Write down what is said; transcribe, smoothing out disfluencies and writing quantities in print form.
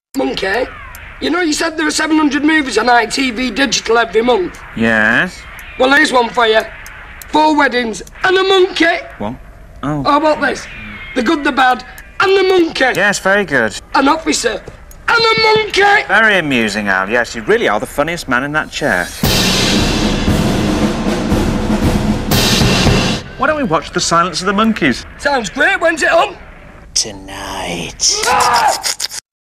Monkey, you know you said there are 700 movies on ITV Digital every month? Yes. Well, here's one for you. 4 weddings and a monkey. What? Oh. How about this? The good, the bad, and the monkey. Yes, very good. An officer and a monkey. Very amusing, Al. Yes, you really are the funniest man in that chair. Why don't we watch The Silence of the Monkeys? Sounds great. When's it on? Tonight. Ah!